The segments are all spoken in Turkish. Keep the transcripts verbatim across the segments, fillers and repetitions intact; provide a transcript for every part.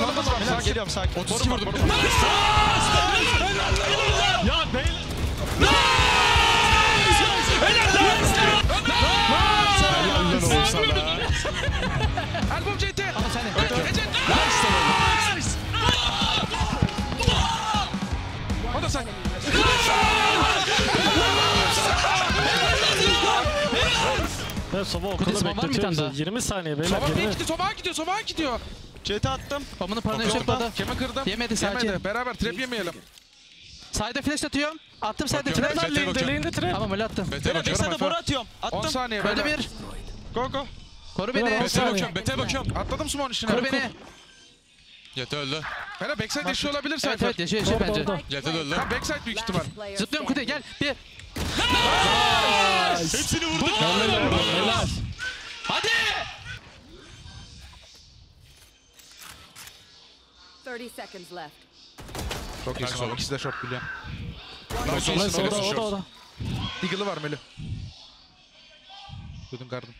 Vandalımız var. Sakin. Geliyorum sakin. otuz iki vurdum. Ya beyler. Helal olsun sana. Album C T. Ama sen de. Nice. O da sen. Ben soba Kutu okulu soba var mı bir tane bekletiyoruz. daha? yirmi saniye beyler. Soba yirmi. gidiyor, soba gidiyor, soba gidiyor. C T attım. Babanın paranı yaşakladı. Kemi kırdım. Yemedi sakin. Yemedi. Beraber trap yemeyelim. Side'e flash atıyorum. Attım side'e Bakıyorum. flash. Beta'ya Lane, bakıyorum. lane de trap. Tamam öyle attım. Beta'ya bakıyorum. Backside boru atıyorum. Attım. on saniye Öldü böyle. bir. Go go. Koru Beyler, beni. on Beta'ya saniye. bakıyorum. Beta'ya bakıyorum. Atladım smoke'un içine. Koru beni. Yete öldü. Hele backside yaşıyor olabilir Evet Cypher. evet yaşıyor yaşıyor Orada, bence. orada. Yete de öldü. Tam backside büyük ihtimal. Zıplıyorum kutuya gel. Bir. Hepsini vurduk. Helal. Hadi. thirty seconds left. Çok iyisin Nice oğlum. oğlum. İkisi de short biliyorum. Nice Nice, olsun. o da o da o da. Deagle'ı var Melih. Duydun gardım.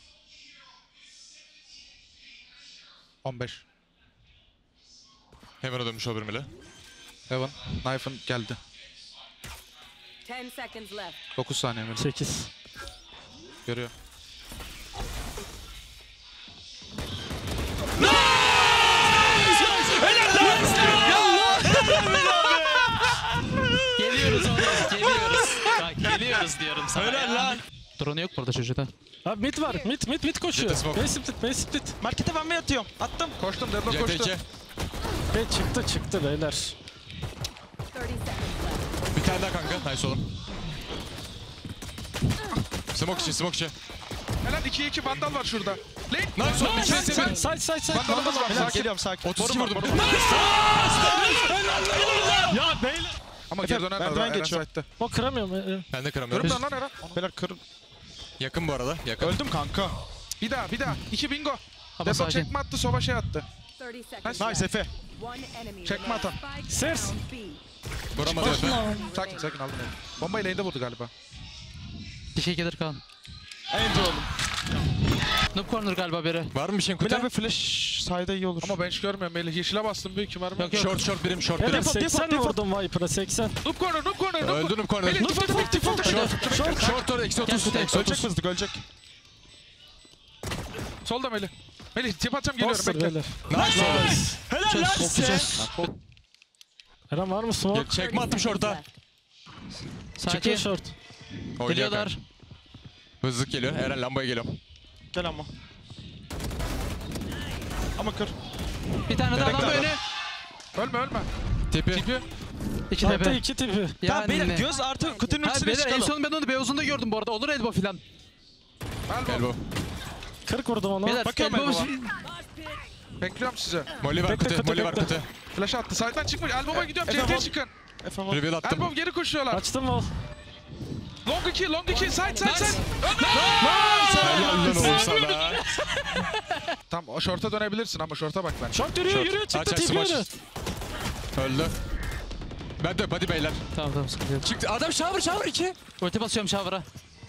on beş. Hemen'e dönmüş olabilir Mele. Evan. Knife'ın geldi. ten seconds left. dokuz saniye Melih. sekiz. Görüyor. Geliyoruz oğlum. Geliyoruz. Bak geliyoruz diyorum sana. Helal lan. Drone'u yok burada çocuğda. Abi mid var. Mid mid mid koşuyor. Jet smoke. B split B split. Markete ben mi atıyorum? Attım. Koştum. Deadlock Yete koştu. iki. B çıktı çıktı beyler. thirty seconds left. Bir tane daha kanka. Nice oğlum. Smoke içi, smoke içi. Helal ikiye iki vandal var şurada. Lane. Nice oğlum. İkisi Side seven. side side side. Vandalımız var. Beyler Sakin. geliyorum sakin. otuz iki vurdum. Ya beyler. Ama geri döner merdiven Eren geçiyor. side'de. O kıramıyorum. Ee, Ben de kıramıyorum. Kırım lan lan Eren. Beyler kır. Yakın bu arada. Yakın. Öldüm kanka. Bir daha bir daha. İki bingo. Ama Deadlock sakin. çekme attı. Sova şey attı. thirty seconds Nice left. Efe. One enemy Çekme atan. remaining. Sers. Round B. Vuramadı Efe. Sakin sakin aldım onu. Bombayı lane'de vurdu galiba. Bir şey gelir kan. Enter oğlum. Noob corner galiba biri. Var mı bir şeyin Beyler kutu? bir flash sayda iyi olur. Ama ben hiç görmüyorum Melih. Yeşile bastım büyük ihtimal. Yok yok. Short short birim, short Evet birim. Default, seksen default, vurdum Viper'a seksen. Noob corner, noob corner, noob Öldü Noob corner. Melih default, default, default. Short, short, short orada. Eksi otuz. kutuya. Eksi Ölecek otuz. mızdık ölecek. Solda Melih. Melih tip atacağım geliyorum Monster bekle. beyler. Nice oğlum. Helal lan size. Eren var mı smoke? Çekme attım short'a. Çıkıyor Sakin. short. Oynuyor Geliyorlar. kanka. Hızlık geliyor. Eren lambaya geliyor. Gel ama. Ama kır. Bir tane daha Direkt lan daha. böyle. Ölme ölme. Tipi. Tipi. İki Altta tepe. iki tipi. Tamam beyler Yani. göz artı kutunun Ha üstüne beyler en çıkalım. son ben onu Beyozun'da gördüm bu arada. Olur elbow filan. Elbow. Elbow. kırk vurdum ona. Beyler Bakıyorum elbow. Bekliyorum size. Molly var Bekle, kutu. kutu, Molly var bekle. kutu. Flash attı. Side'dan çıkmış. Elbow'a gidiyorum. Efe C T'ye bol. çıkın. Efe var. Reveal attım. Elbow geri koşuyorlar. Açtım wall. Long iki, long iki. Side, side, side. Helal lan oğlum sana. Tam o short'a dönebilirsin ama short'a bak ben. Short yürüyor Short. yürüyor çıktı Aç, aç, tipi smash. yürü. Öldü. Ben de hadi beyler. Tamam tamam sıkıntı yok. Çıktı. Adam shower shower iki. Ulti basıyorum shower'a.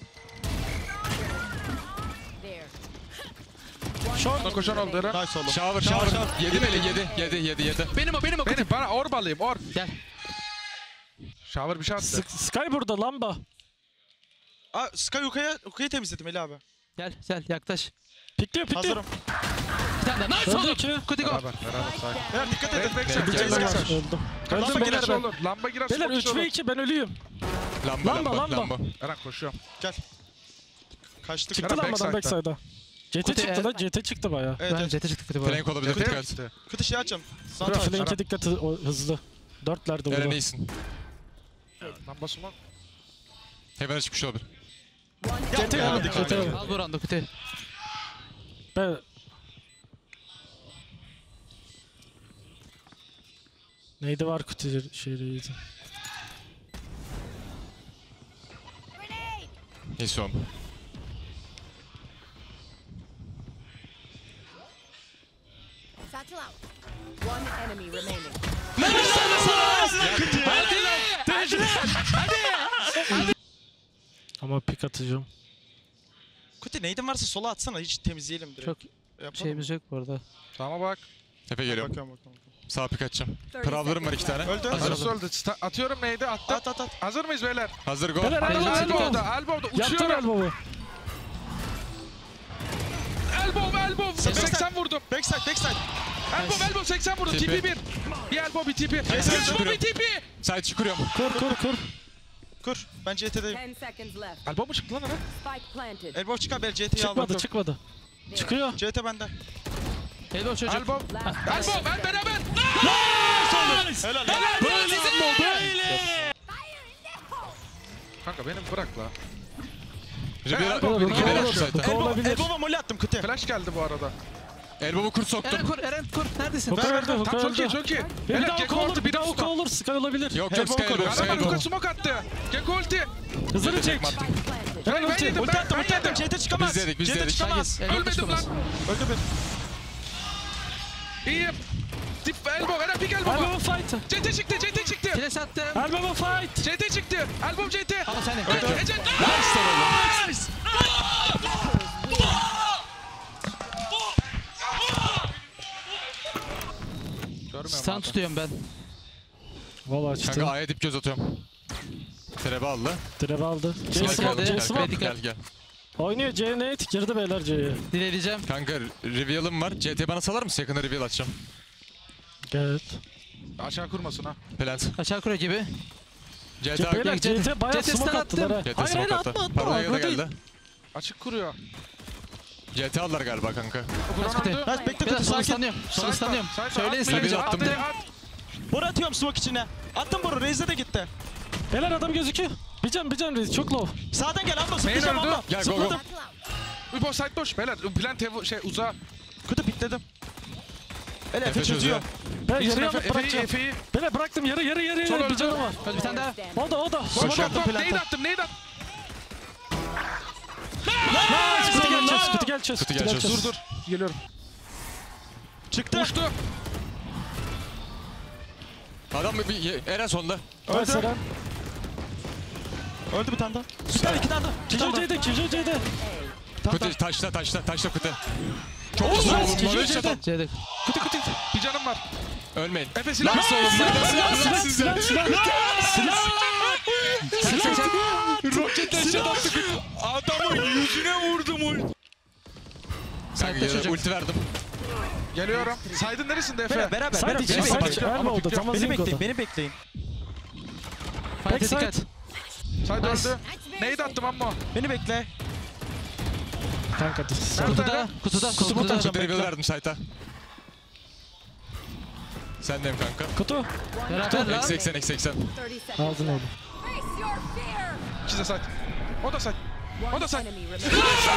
There. Short. Koşan oldu Eren. Nice oğlum. Shower shower. Yedi Melih yedi. Yedi yedi yedi. Benim o benim o. Benim bana orb alayım orb. Gel. Shower bir şey attı. Sk- Sky burada lamba. Aa Sky Uka'ya Uka'yı temizledim Ali abi. Gel gel yaklaş. Pikliyor pikliyor. Hazırım. Bir tane daha. Nice Öldü oğlum. iki. Kutu go. Beraber, beraber sakin. Beyler dikkat edin. Back, back, Back, back, back, back, back. back. Öldüm. Lamba Öldüm beyler girerse ben. olur. Lamba girerse Beyler çok üç iyi ve olur. iki ben ölüyüm. Lamba Lamba, lamba lamba. lamba. Eren koşuyorum. Gel. Kaçtık. Çıktı Eren lambadan backside'da. backside'a. C T Kutu çıktı el. da C T çıktı baya. Evet Ben evet. jete çıktı kutu bu arada. Flank olabilir. Eren Dikkat. gitti. Kıtı şey açacağım. Sana Bura aç. flank'e dikkat o hızlı. Dörtlerde Eren burada. iyisin. Lamba sumak. Hemen çıkmış olabilir. C T Geldik ya. abi. C T. Al bu roundu kutu. Ben... Neydi var kutu şeyliydi. İyisi oğlum. Satchel out. One enemy remaining. Ama pik atacağım. Kuti neydin varsa sola atsana hiç temizleyelim direkt. Çok Yapalım. şeyimiz yok bu arada. Tamam bak. Efe geliyorum. Bakıyorum bakıyorum. bakıyorum. Sağ pik atacağım. Pravlarım var iki tane. Öldü. Hazır. Nasıl öldü? Sta- Atıyorum neydi? Attım. At at at. Hazır mıyız beyler? Hazır go. Beyler, elbow, elbow. Elbow'da, elbow'da Yaptım uçuyorum. elbow'u. Elbow, elbow. seksen vurdum. Backside backside. Elbow, elbow seksen vurdum. T P. T P bir. Bir elbow, bir T P. Bir Neyse, elbow, çıkıyorum. bir T P. Side çıkıyorum. Kur kur kur. Kur. Ben C T'deyim. Ten seconds left. Elbow mu çıktı lan hemen? Spike planted. Elbow çıkar ben C T'yi aldım. Çıkmadı çıkmadı. Çıkıyor. C T bende. Elbow çocuk. Elbow. Last Elbow, ben beraber. Helal. Kanka benim bırak la. Reveal Elbow, atmadım. elbow, Reveal elbow. atmadım. Elbow. Elbow, Olabilir. elbow'a molly attım kutuya. Flash geldi bu arada. Elbow'u kurt Eren soktum. kur, Eren kur. Neredesin? Hook öldü, hook Tam çok iyi, öldü. çok iyi. Bir Helal, daha Gekko hook olur, ulti, bir daha de hook usta. olur. Sky olabilir. Yok yok Elbow Sky koru. elbow. Sky Adamlar elbow. Luka smoke attı. Gekko ulti. Hızını çek. Tekme attım. Spike planted. Ben, Helal ben ulti. yedim, Ulti ben, attım ben ulti attım. yedim. C T çıkamaz. Biz dedik, biz C T dedik. çıkamaz. Elbow Ölmedim çıkamaz. lan. Öldü bir. İyiyim. Tip elbow, Eren pik elbow. Elbow fight. C T çıktı, C T çıktı. Flash attım. Elbow fight. C T çıktı. Elbow C T. Ama sen de. Ece. Nice. Görmüyorum Stun abi. tutuyorum ben. Valla açtı. Kanka A'ya dip göz atıyorum. Trebe aldı. Trap aldı. C Smoke smoke, aldı. C Gel smoke. gel gel. Oynuyor C nate. Girdi beyler C'ye. Dileyeceğim. Kanka reveal'ım var. C T bana salar mısın? Yakında reveal atacağım. Evet. Aşağı kurmasın ha. Plant. Aşağı kure gibi. C T Beyler Yok, C C T T bayağı C T smoke stun attılar ha. attım. C T Hayır, smoke hayır, attı. atma, atma. Paranoya da Agro değil. geldi. Açık kuruyor. C T aldılar galiba kanka. Kuran Kutu. öldü. Nice bekle Biraz kutu sol sakin. stanlıyorum. Sol stanlıyorum. Side Söyleyin at, size. at, at, attım. at. Boru atıyorum smoke içine. Attım boru. Raze'de de gitti. Beyler adam gözüküyor. Bir can bir can reis çok low. Sağdan gel abla. Main Sıkacağım öldü. abla. Gel, go, go. Zıpladım. Übo side boş beyler. Plant ev şey uzağa. Kutu pikledim. Ele Efe Efe çözüyor. Ben İçin yarı Efe, yanıp Efe'yi, bırakacağım. Efe'yi. Beyler bıraktım yarı yarı yarı Sol yarı bir öldü. canım var. Öldü bir tane daha. O da o da. Boş Smoke attım. attım. Neydi attım, neydi attım. Kutu gel çöz. Kutu gel çöz. Kutu gel çöz. Dur dur. Geliyorum. Çıktı. Uçtu. Adam bir, bir Eren sonunda. Öldü. Seren. Öldü bir tane daha. Süper iki tane daha. İki tane Kijo daha. C'de Kijo C'de. Kutu taşla taşla taşla kutu. Çok Oğlum, güzel nice, oğlum. Kijo Böyle C'de. şatan. C'de. Kutu kutu. Bir canım var. Ölmeyin. Efe silah. Nice oğlum. Silah silah silah silah. Roketle şatan. Adamın yüzüne vurdum ul. Kanka Site'de ya, çocuk. ulti verdim. Geliyorum. Saydın neresinde Efe? Beraber beraber. Side beraber. içi Beni side bekleyin. içi. Elbow'da tam Beni bekleyin. Azingo'da. Beni bekleyin. Fight'e Backside. dikkat. Side Nice. öldü. Neydi attım amma? Beni bekle. Kanka dur. Kutuda, kutuda, Kutu kutuda. atacağım. Kutu reveal verdim site'a. Sendeyim kanka. Kutu. Beraber lan. Eksi seksen eksi seksen. thirty seconds. Aldın oğlum. Face your fear. İkisi de side. O da side. O One da side. enemy remaining.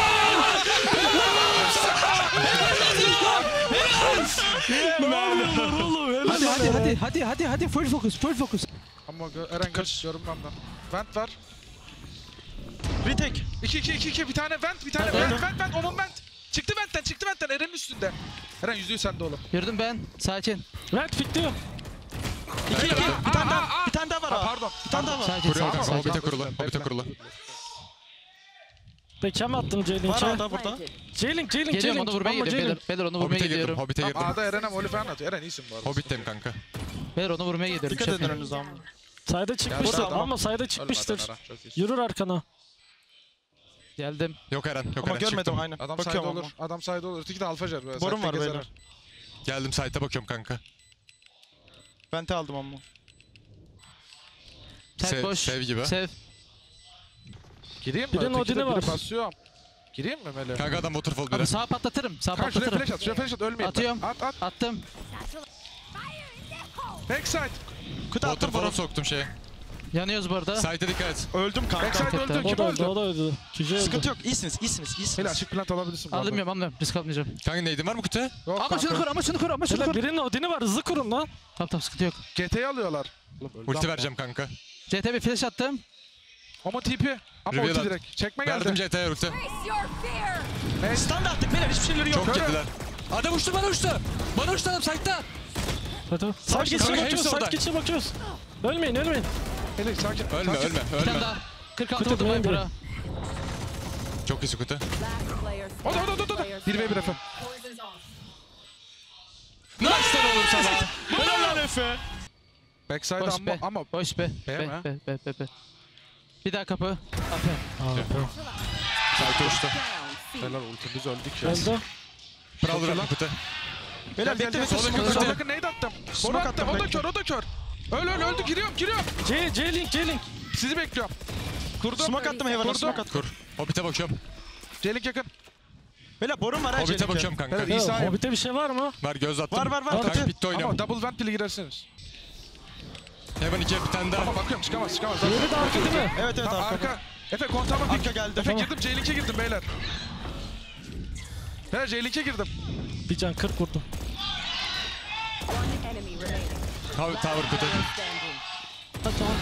Hadi hadi hadi hadi hadi hadi full focus full focus. Ama gö- Eren kaç yorum benden. Vent var. Retake. İki iki iki iki bir tane vent bir tane vent vent vent onun vent. Çıktı ventten çıktı ventten Eren'in üstünde. Eren yüzde yüz sende oğlum. Yürüdüm ben. Sakin. Red pick diyor. İki iki. Bir tane daha. Bir tane daha var Ha, abi. pardon. Bir tane daha var. Sakin Kuruyor sakin kanka. sakin. Hobbit'e kurulu. Bekle. Hobbit'e kurulu. Bekem attım Var J-Link'e. orada burada. Planted. J-Link J-Link Geliyorum J-Link. onu vurmaya Ama gidiyorum. J-Link. Beyler, beyler onu vurmaya Hobbit'e girdim. gidiyorum. Hobbit'e Tamam, girdim. A'da Eren'e Molly falan atıyor. Eren iyisin bu arada. Hobbit'teyim kanka. Beyler onu vurmaya gidiyorum. Dikkat edin Şefim. önünüze ama. Sayda çıkmıştır Burada. ama sayda Ölmeden çıkmıştır. Eren, çok iyisin. Yürür arkana. Geldim. Yok Eren. Yok Ama Eren görmedim çıktım. aynen. Adam Bakıyorum side ama. olur. Adam side olur. Öteki de alfa jar. böyle Borum side'de var gezer. beyler. Geldim site'a bakıyorum kanka. Vente aldım ama. Tek Sev- boş. sev gibi. Sev. Gireyim mi? Birinin Öteki de Odin'i biri var. basıyorum. Gireyim mi Meli? Kanka adam waterfall biri. Abi sağa patlatırım. Sağa Kanka şuraya patlatırım. flash at. Şuraya flash at. Ölmeyin. Atıyorum. At at. Attım. Backside. Kutu attım Waterfall'a boru. soktum şeye. Yanıyoruz bu arada. Site'e dikkat et. Öldüm kanka. Backside Fark öldü. ettim. O Kim da öldü, öldü? o da öldü. Kijo öldü. Sıkıntı yok. İyisiniz, iyisiniz, Meli iyisiniz. açık plant alabilirsin. bu arada. Alınmıyorum alınmıyorum. Risk almayacağım. Kanka neydin var mı kutuya? Yok Ama kanka. şunu kur ama şunu kur ama şunu Beyler kur. birinin Odin'i var hızlı kurun lan. Tamam tamam sıkıntı yok. G T'yi alıyorlar. Ulti vereceğim kanka. C T bir flash attım. Ama T P. Ama Reveal ulti at. direkt. Çekme Verdim geldi. C T'ye ulti. Face your fear. Stand attık beyler hiçbir şeyleri yok. Çok Körüm. yediler. Adam uçtu bana uçtu. Bana uçtu adam site'da. Hadi. Side geçişe kanka, bakıyoruz, hepsi side orada. geçişe bakıyoruz. Ölmeyin, ölmeyin. Meli sakin. Ölme sakin. ölme Bir tane ölme. daha. kırk altı Kutu vurdum döndü. Viper'a. Çok iyi kutu. Last player O da o da o da o da. standing. bir ve bir Efe. Nice lan oğlum sana. Helal lan Efe. Backside Boş ama be. ama Boş be. Be Be mi? be be be be. Bir daha kapı. Ape. Site uçtu. Down. C. helal ultimiz öldük ya. Öldü. Prowler attı pıtı. Beyler Gel, bekle gel, bekle. gel. Smoke Sola attım. yakın nade attım. Boru Smoke attı. attım, O da bekle. kör, o da kör. Öl öl öldü, giriyorum, giriyorum. C, C-Link, C-Link. Sizi bekliyorum. Kurdum. Smoke attım Heaven'a. Kurdum. Smoke attım. Kur. Hobbit'e bakıyorum. Celik yakın. Beyler borum var ha. Hobbit'e Celik'e. bakıyorum kanka. Evet, Ya, İsa'yım. Hobbit'e bir şey var mı? Var göz attım. Var, var, var. Kanka Atı. bitti oynuyorum. Ama double vent bile girersiniz. Hemen ikiye bir tane daha. Ama bakıyorum, çıkamaz, çıkamaz. Diğeri de arka değil mi? Evet evet Tamam, arka. arka. Efe kontağıma Arka pik. geldi. Efe Tamam. girdim, J link'e girdim beyler. Beyler J link'e girdim. Bir can kırk vurdum. One enemy remaining. Tower, tower kutu. Standing. Ha tamam.